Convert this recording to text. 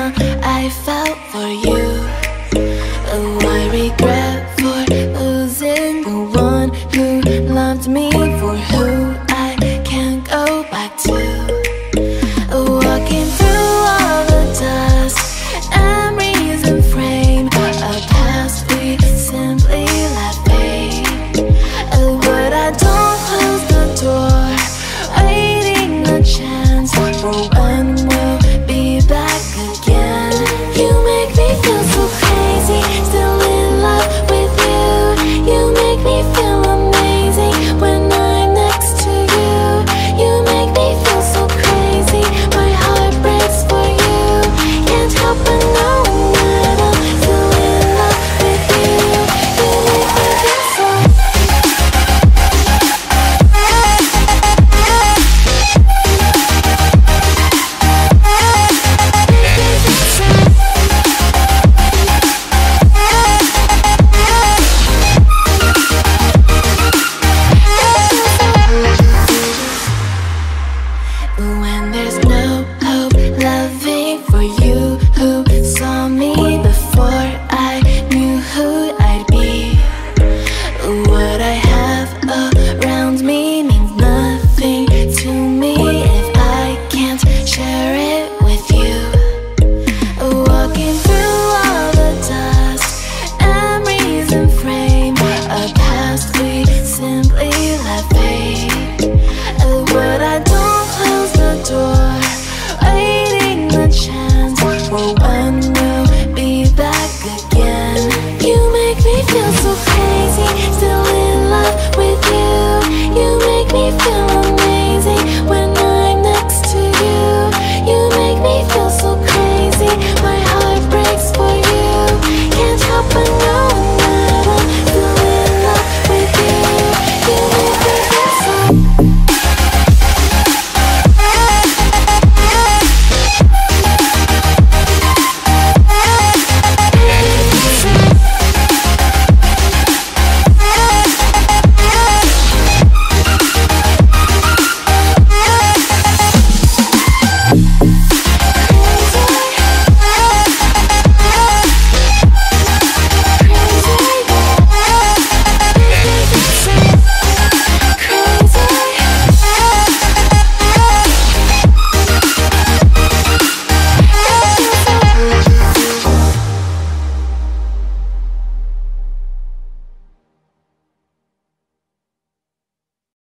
I felt for you. Oh, I regret for losing the one who loved me, for who I can't go back to. Walking through all the dust, memories and frame, a past we simply let fade. But I don't close the door, waiting a chance for when we'll be back again. You make me feel so crazy, still in love with you. You make me feel amazing when I'm next to you. You make me feel so crazy, my heart breaks for you. Can't help but knowing that I'm still in love with you. You make me feel so. When there's no hope, loving for you who saw me before I knew who I'd be. What I have around me means nothing to me if I can't share it with you. Walking through all the dust, memories and frame, a past we simply let fade. But I don't close the door, waiting a chance for when